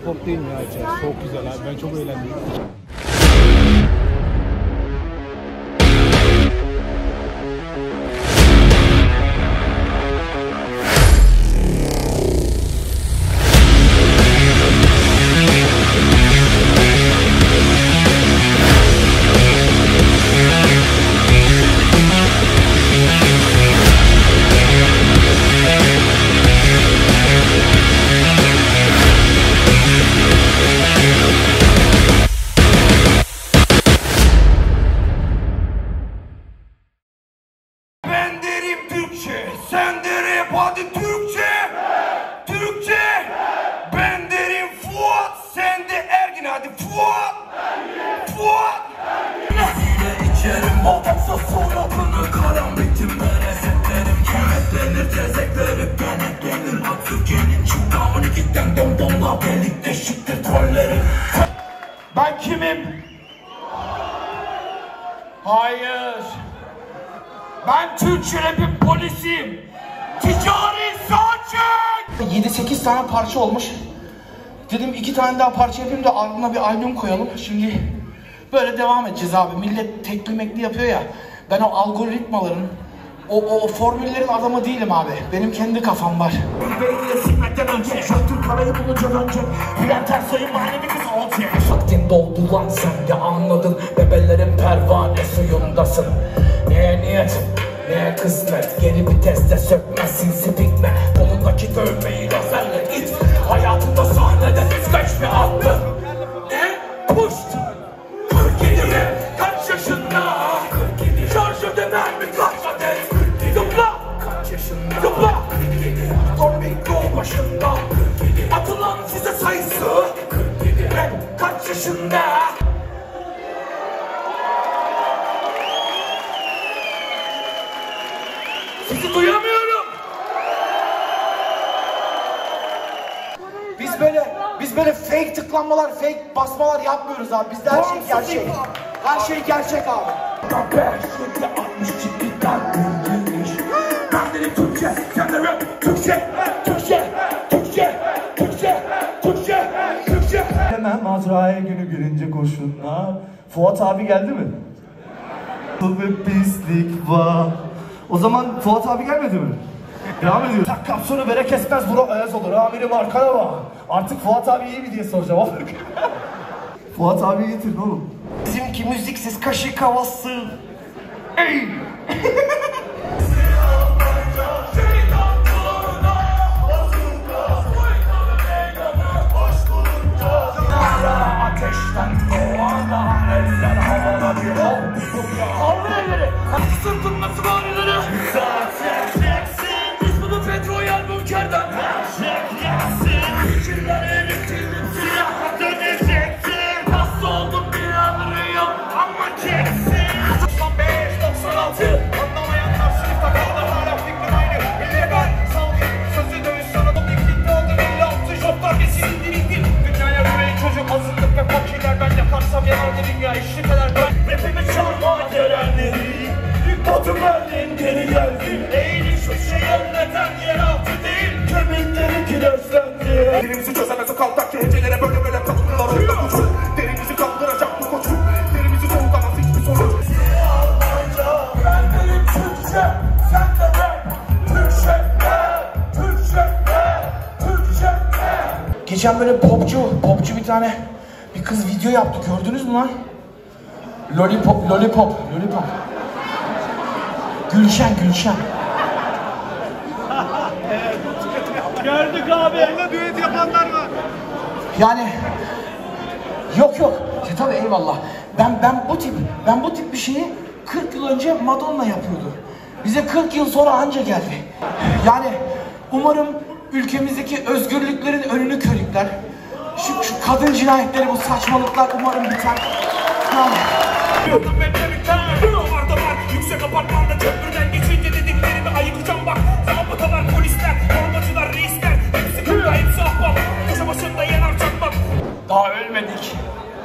Soğuk değil mi ya içerisi? Çok güzel abi. Ben çok eğlendim. Sen derim hadi Türkçe, Türkçe. Ben derim Fuat, sen de Ergin hadi Fuat, Fuat. Nesiyle içerim babamsa soyadını karanlıktım ben esetlerim. Kenetlenir tezekleri kenetlenir. Bak Türkiye'nin çıktamını gitten domdomla birlikte şıktır trolleri. Ben kimim? Hayır. Ben Türkçe rap'in polisiyim. Ticari saçık. 7-8 tane parça olmuş. Dedim 2 tane daha parça yapayım da ardına bir albüm koyalım. Şimdi böyle devam edeceğiz abi. Millet tekli mekli yapıyor ya. Ben o algoritmaların, o formüllerin adamı değilim abi. Benim kendi kafam var. Beyniyle silmekten önce şahtır parayı bulacağız önce. Bülent Ersoy'un manevi kız olacak. Vaktin doldu lan sen de anladın. Bebelerin pervane suyundasın. Neye niyet, neye kısmet. Geri viteste sökmezsin spikme. Kolundaki dövmeyi lazerle it. Hayatında sahnede skeç mi attın? Ne? Puşt! 47 mi? Kaç yaşında? 47. Şarjı döner mi? Kaç adet? 47. Zıpla! Kaç yaşında? Zıpla! 47. Storming yol başında. 47. Atılan size sayısı. 47. Ben kaç yaşında? Sizi duyamıyorum. Biz böyle fake tıklanmalar, fake basmalar yapmıyoruz abi. Bizde her şey gerçek. Her şey gerçek abi. Türkçe, sen de rap. Türkçe, Türkçe, Türkçe, Türkçe, Türkçe, Türkçe. Hemen Azrail günü gelince koşunlar. Fuat abi geldi mi? Bir pislik var. O zaman Fuat abi gelmedi mi? Devam ediyor. Tak kapsonu bere kesmez bura ayaz olur. Amirim arkana bak. Artık Fuat abi iyi mi diye soracağım. Fuat abi getirin oğlum. Bizimki müziksiz kaşık havası. Ey! Ateşten doğana eller havada bir ol. Havlu elleri, sırtın nasıl bağırları? Çekeceksin, biz bunu petroyel bunkerden çekeceksin. Kirler erittirdim, silaha döneceksin. Nasıl oldum bir anlıyor ama çeksin. 95-96, anlamayanlar sınıfta kalır hala fikrim aynı. İllegal, salgın, sözü dövüş sana diklikte oldu. 56 şoplar kesildi dirildi. Dünyaya güveyin çocuk hazırlık ve fakirler. Ben yakarsam yanardı dünya işi kadar. Rapimiz çalma gelenleri. Batı Berlin geri geldi. Eğiliş şu şey neden yeraltı değil. Kemikleri kireçlendi. Derimizi çözemez o kaltak gecelere böyle böyle katılırlar. Derimizi kaldıracak bu koçu. Derimizi soğutamaz hiçbir sonuç. Almanca, ben benim Türkçe, sen de rap. Türkçe ne? Türkçe ne? Türkçe ne? Geçen böyle popçu bir kız video yaptı, gördünüz mü lan? Lollipop. Gülşen. Gördük abi. Onunla düet yapanlar var. Yani yok. Tabii eyvallah. Ben bu tip bir şeyi 40 yıl önce Madonna yapıyordu. Bize 40 yıl sonra anca geldi. Yani umarım ülkemizdeki özgürlüklerin önünü körükler. Şu kadın cinayetleri, bu saçmalıklar umarım biter. Yani. Yüksek apartmanda köprüden geçince dediklerimi ayıkacağım bak. Zabıtalar, polisler, korbacılar, reisler. Hepsi kırda, hepsi ahbap. Köşe başında yanar çakmak. Daha ölmedik.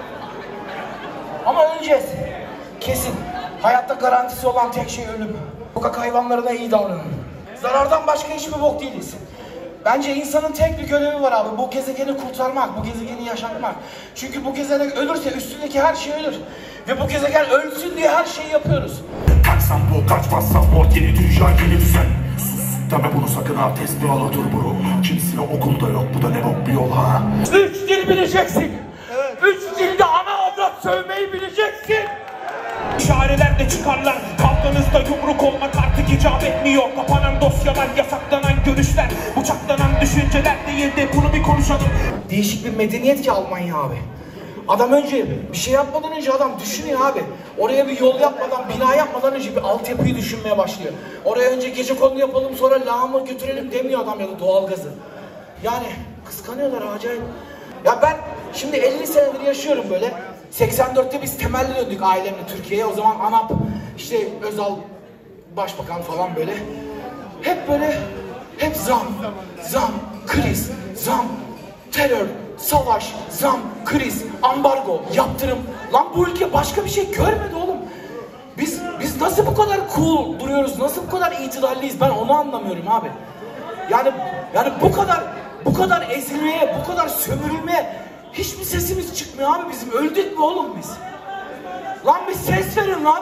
Ama öleceğiz. Kesin. Hayatta garantisi olan tek şey ölüm. Sokak hayvanlarına iyi davranın. Zarardan başka hiçbir bok değiliz. Bence insanın tek bir görevi var abi. Bu gezegeni kurtarmak, bu gezegeni yaşatmak. Çünkü bu gezegen ölürse üstündeki her şey ölür. Ve bu gezegen ölsün diye her şeyi yapıyoruz. Kaçsam bu, kaçmazsam o, yeni dünya, yeni düzen. Sus, deme bunu sakın ha, tespih ala dur bro. Kimse okulda yok, bu da ne bok bir yol ha. 3 dil bileceksin. 3 dilde ana avrat sövmeyi bileceksin. İşarelerle çıkarlar, kavganızda yumruk olmak artık icap etmiyor. Kapanan dosyalar, yasaklanan görüşler, bıçaklanan düşünceler değil de bunu bir konuşalım. Değişik bir medeniyet ki Almanya abi. Adam önce bir şey yapmadan önce adam düşünüyor abi. Oraya bir yol yapmadan, bina yapmadan önce bir altyapıyı düşünmeye başlıyor. Oraya önce gecekondu yapalım, sonra lağımı götürelim demiyor adam ya da doğalgazı. Yani kıskanıyorlar acayip. Ya ben şimdi 50 senedir yaşıyorum böyle. 84'te biz temelli döndük ailemle Türkiye'ye. O zaman ANAP, işte Özal Başbakan falan böyle. Hep böyle, hep zam, kriz, zam, terör, savaş, zam, kriz, ambargo, yaptırım. Lan bu ülke başka bir şey görmedi oğlum. Biz nasıl bu kadar cool duruyoruz, nasıl bu kadar itidalliyiz, ben onu anlamıyorum abi. Yani bu kadar ezilmeye, bu kadar sömürülmeye hiçbir sesimiz çıkmıyor abi bizim. Öldük mü oğlum biz? Lan bir ses verin lan.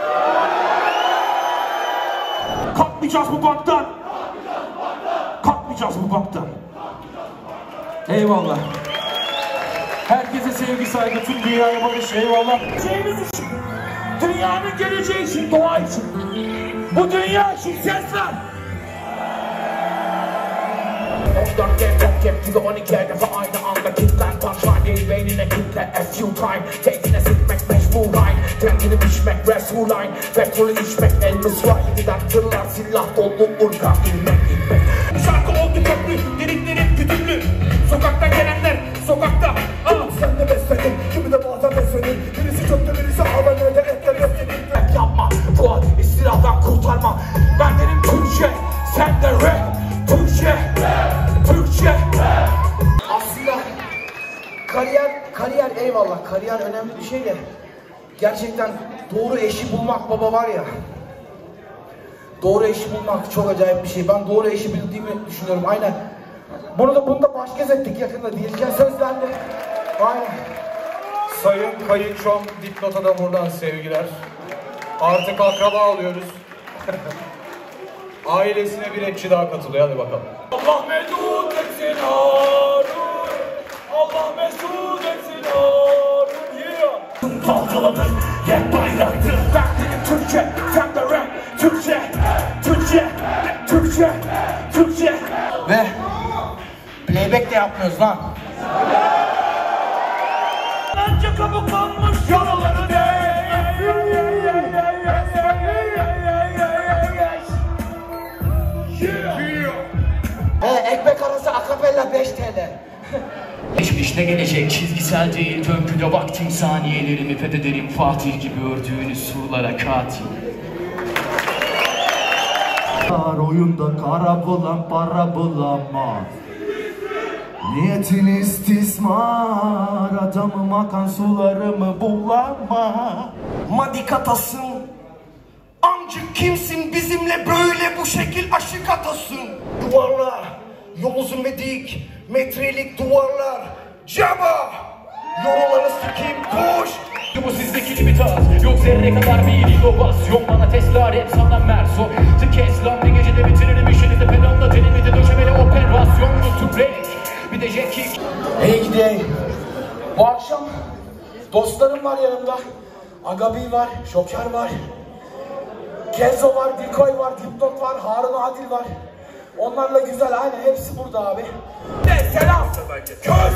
Kalkmayacağız bu banktan. Kalkmayacağız bu banktan. Eyvallah. Herkese sevgi, saygı, tüm dünyaya barış. Eyvallah. Şeyimiz için, dünyanın geleceği için, doğa için. Bu dünya için ses ver. 14 kep gibi 12 defa aynı anda kitlen punchline değil beynine kitle a few time keyfine sıkmak mecbur line kendini pişmek Resuline petrolü içmek el mısra giden tırlar silah dolu urgan ilmek şarkı oldu köprü derin güdümlü sokaktan gelenler sokakta sen de besledin kimi de bazen besledin birisi çöpte birisi AVM'de etle besledin yapma Fuat istirahattan kurtarma ben dedim Türkçe sen de rap Türkçe Aslında kariyer eyvallah, kariyer önemli bir şey de gerçekten doğru eşi bulmak baba var ya, doğru eşi bulmak çok acayip bir şey. Ben doğru eşi bildiğimi düşünüyorum, aynen. Bunu da baş göz ettik yakında, diyeceğim sözlerle. Aynen. Sayın Kayınçom dipnota da buradan sevgiler. Artık akraba alıyoruz. Ailesine bir ekşi daha katılıyor, hadi bakalım. Allah mesut etsin Harun. Allah mesut etsin Harun. Yeah. Dalgalanır, yer bayraktır. Ben dedim Türkçe, sen de rap. Türkçe. Ve playback de yapmıyoruz lan. Anca kabuklanmış yaraları Ekmek arası akapella 5 TL. Geçmişte gelecek çizgisel değil döngüde vaktim saniyelerimi fethederim Fatih gibi ördüğünüz surlara katil. Oyunda kara bulan para bulamaz. Niyetin istismar, adamım akan sularımı bulama. Madikatasın, amcık kimsin bizimle böyle bu şekil aşık atasın. Duvarlar, yol uzun ve dik, metrelik duvarlar, cama. Yolları sikeyim koş. Bu sizdeki limit yok zerre kadar bir inovasyon bana Tesla hep sana Merso tıkes lan bir gecede bitiririm işinizde pedalda telimide döşemeli operasyonlu tübrek bir de jekik. Hey gidey. Bu akşam dostlarım var yanımda. Agabi var, Şoker var. Kenzo var, Dikoy var, Dipnot var, Harun Adil var. Onlarla güzel, aynen hepsi burada abi. De selam. Köz.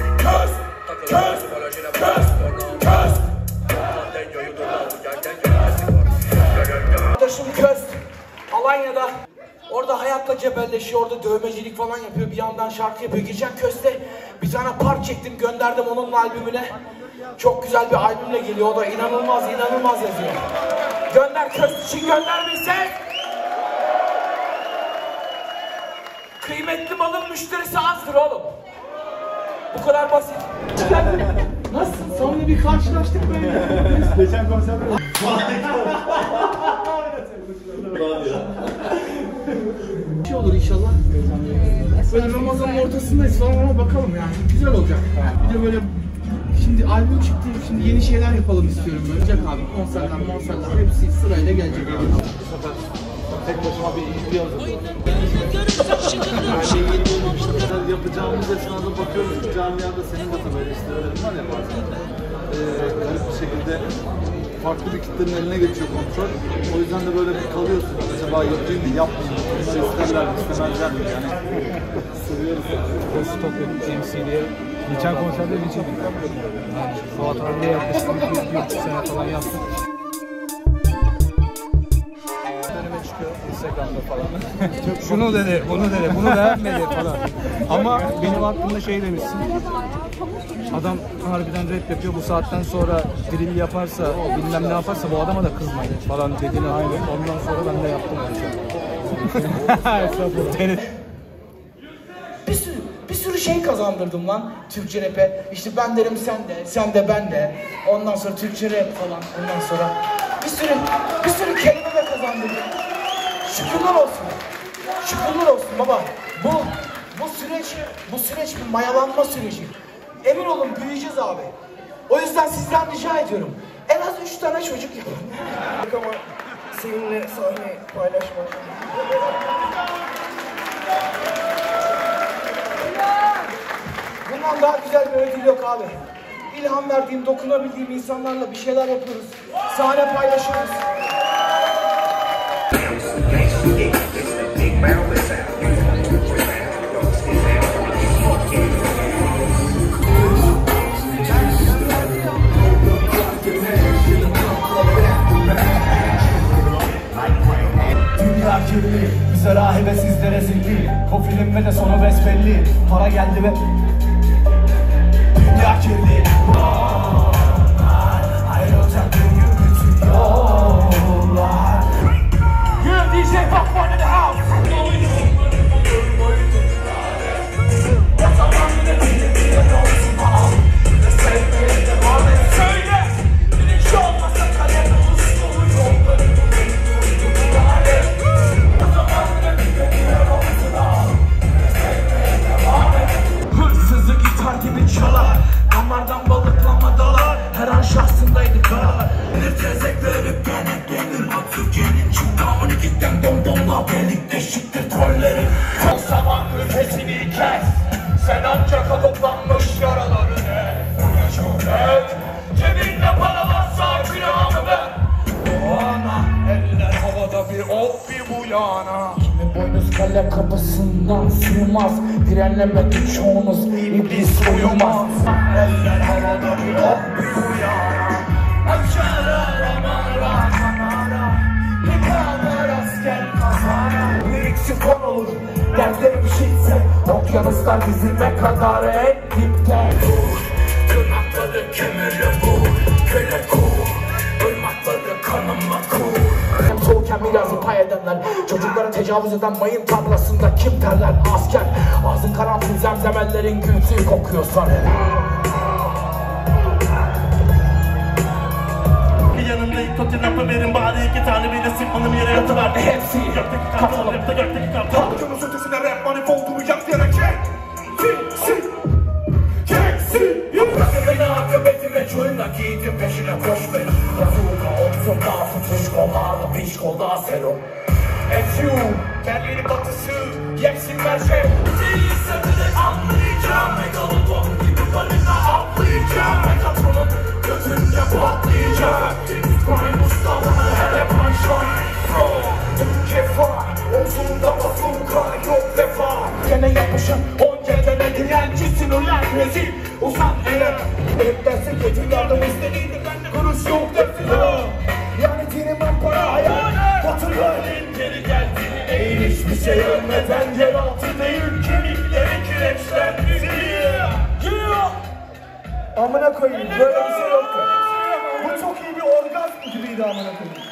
Arkadaşım Köz, Alanya'da. Orada hayatla cebelleşiyor, orada dövmecilik falan yapıyor, bir yandan şarkı yapıyor. Geçen Köz'te bir tane part çektim, gönderdim onun albümüne. Çok güzel bir albümle geliyor, o da inanılmaz yazıyor. Gönder Köz için gönder bize. Kıymetli malın müşterisi azdır oğlum. Bu kadar basit. Nasılsın? Sonra bir karşılaştık böyle. Geçen konserde... Bir şey olur inşallah. Ramazan'ın ortasındayız falan ama bakalım yani. Güzel olacak. Bir de böyle şimdi albüm çıktı. Şimdi yeni şeyler yapalım istiyorum böyle. Olacak abi. Konserler hepsi sırayla gelecek abi. Bu sefer tek başıma bir ilgi yazdım. Yapacağımız esnada bakıyoruz ki camiada senin de tabii eleştirilerin var ya bazen. Garip bir şekilde farklı bir kitlenin eline geçiyor kontrol. O yüzden de böyle bir kalıyorsun. Acaba yapayım mı, yapmayayım mı? Bunları isterler mi, istemezler mi? Yani seviyoruz. Stop MC diye. Geçen konserde bir çektik. Fuat abiyle yaklaşık 2 sene falan yaptık. Instagram'da falan. Şunu dedi, bunu dedi, bunu beğenmedi falan. Ama benim aklımda şey demişsin. Adam harbiden rap yapıyor, bu saatten sonra drill yaparsa, bilmem ne yaparsa bu adama da kızmayın falan dediğini aynı. Ondan sonra ben de yaptım öyle şey. Bir sürü şey kazandırdım lan Türkçe rap'e. İşte ben derim sen de, sen de ben de. Ondan sonra Türkçe rap falan. Ondan sonra bir sürü kelime de kazandırdım. Şükürler olsun. Şükürler olsun baba. Bu süreç bir mayalanma süreci. Emin olun büyüyeceğiz abi. O yüzden sizden rica ediyorum. En az 3 tane çocuk yapın. Ama seninle sahne paylaşmak. Bundan daha güzel bir ödül yok abi. İlham verdiğim, dokunabildiğim insanlarla bir şeyler yapıyoruz. Sahne paylaşıyoruz. Dünya kirli, bize rahibe sizlere zilli. O film ve de sonu besbelli. Para geldi ve dünya kirli. Ayrılacak bir gün bütün yollar. Yeah, DJ Buck one in the house. Söyle, bilinç olmasa kalem usta yolları. Hırsızı gitar gibi çalar, damardan balıklamadalar, her an şahsındaydı karar. Bir tezek verip denetlenir, Türkiye'nin çıktamını gitten domdomla birlikte şıktır trolleri. O zaman ülkesini kes, sen ancak alıklanmış yaralarını. Evet, cebinde para varsa günahımı ver. O ana, eller havada bir ot bir bu yana. Kimin boynuz kale kapısından sığmaz. Direnlemedi çoğunuz, iblis uyumaz. Eller havada bir ot bir bu yana. Aşağıda aman ara. Bir kalır asker kazara. Lirik sifon olur, dertlerim şitse. Okyanuslar dizilme kadar en dipte. Tırnakları kemirle vur, köle kur. Irmakları kanımla kur. Soğukken mirazı pay edenler, çocuklara tecavüz eden mayın tarlasında kim terler asker. Ağzın karanfil zemzemellerin gültüğü kokuyor sana. Bir yanımda ilk kötü rapı verin bari 2 tane bir de sıkmanım yere yatıverdi. Hepsi Gökteki kartal, rapte gökteki kartal. Okyanus ötesine rap manifoldu yaz yere Keksi Bırakın beni akıbetime çölüne giydim peşine koş beni. Bazooka omzumda tutuş kollarla piş kolda serum. Etyum, Berlin'in batısı, yeksin her şey. Değilse bile anlayacağım. Megalodon gibi balina atlayacağım. Megatron'un götünde patlayacağım. Bitcoin Mustafa'nı hele punchline. Bro, kefa, omzumda bazooka yok vefa. Gene yapışın, 10 gecene direncisin ulan rezil. Uzan ele, hep dersin gece yardım istediydi. Bende kuruş yok dersin ha. Yani dinimin para hayal. Batırların geri geldiğini eğil hiçbir şey ölmeden yeraltı değil kemikleri kireçlendi. amına koyayım böyle bir şey yoktu. Bu çok iyi bir orgazm gibiydi amına koyayım.